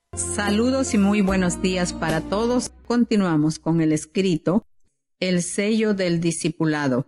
Saludos y muy buenos días para todos. Continuamos con el escrito, el sello del discipulado.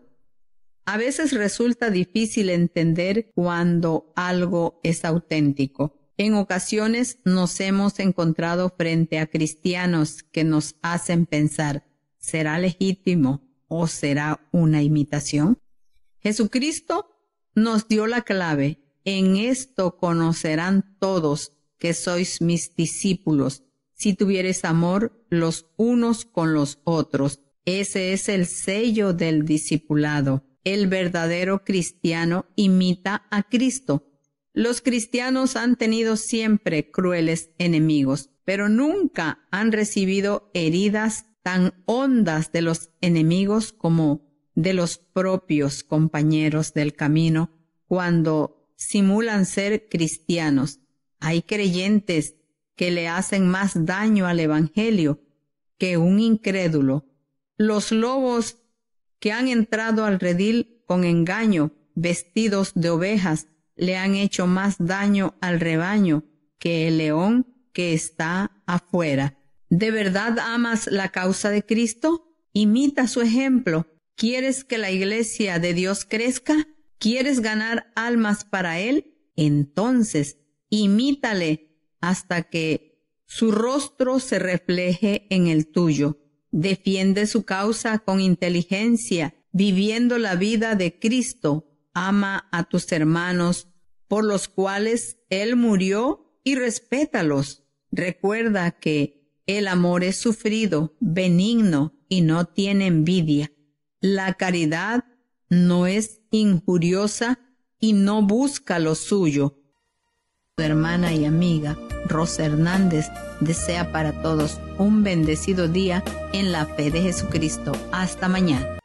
A veces resulta difícil entender cuando algo es auténtico. En ocasiones nos hemos encontrado frente a cristianos que nos hacen pensar, ¿será legítimo o será una imitación? Jesucristo nos dio la clave. En esto conocerán todos que sois mis discípulos, si tuviereis amor los unos con los otros. Ese es el sello del discipulado. El verdadero cristiano imita a Cristo. Los cristianos han tenido siempre crueles enemigos, pero nunca han recibido heridas tan hondas de los enemigos como de los propios compañeros del camino cuando simulan ser cristianos. Hay creyentes que le hacen más daño al Evangelio que un incrédulo. Los lobos que han entrado al redil con engaño, vestidos de ovejas, le han hecho más daño al rebaño que el león que está afuera. ¿De verdad amas la causa de Cristo? Imita su ejemplo. ¿Quieres que la iglesia de Dios crezca? ¿Quieres ganar almas para Él? Entonces, imítale hasta que su rostro se refleje en el tuyo. Defiende su causa con inteligencia, viviendo la vida de Cristo. Ama a tus hermanos, por los cuales Él murió, y respétalos. Recuerda que el amor es sufrido, benigno y no tiene envidia. La caridad no es injuriosa y no busca lo suyo. Tu hermana y amiga Rosa Hernández desea para todos un bendecido día en la fe de Jesucristo. Hasta mañana.